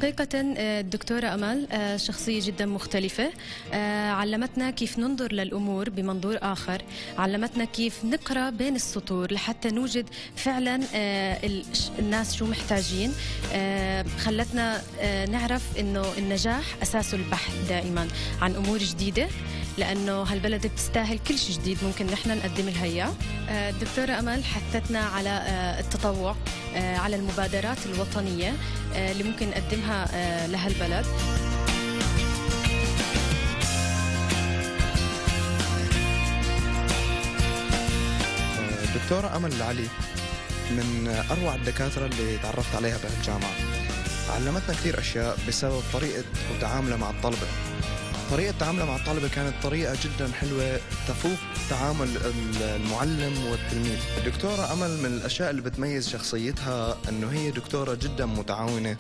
حقيقة الدكتورة أمل شخصية جدا مختلفة. علمتنا كيف ننظر للأمور بمنظور آخر، علمتنا كيف نقرأ بين السطور لحتى نوجد فعلا الناس شو محتاجين. خلتنا نعرف إنه النجاح أساسه البحث دائما عن أمور جديدة، لأنه هالبلد بتستاهل كل شيء جديد ممكن نحن نقدم لها إياه. الدكتورة أمل حثتنا على التطوع، على المبادرات الوطنية اللي ممكن نقدمها لهالبلد. الدكتورة أمل العلي من أروع الدكاترة اللي تعرفت عليها بهالجامعة. علمتنا كثير أشياء بسبب طريقة تعاملها مع الطلبة. طريقة تعاملها مع الطلبة كانت طريقة جدا حلوة تفوق تعامل المعلم والتلميذ. الدكتورة أمل من الأشياء اللي بتميز شخصيتها أنه هي دكتورة جدا متعاونة،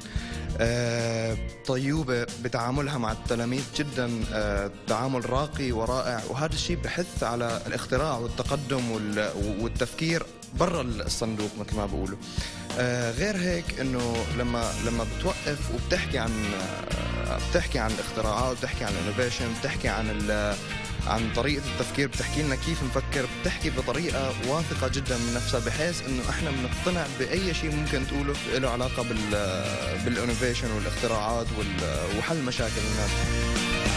طيوبة بتعاملها مع التلاميذ، جدا تعامل راقي ورائع، وهذا الشيء بحث على الاختراع والتقدم والتفكير برا الصندوق مثل ما بقولوا. غير هيك انه لما بتوقف وبتحكي عن الاختراعات، بتحكي عن الانوفيشن، بتحكي عن طريقة التفكير، بتحكي لنا كيف نفكر، بتحكي بطريقة واثقة جدا من نفسها، بحيث انه احنا بنقتنع بأي شيء ممكن تقوله له علاقة بالانوفيشن والاختراعات وحل مشاكل الناس.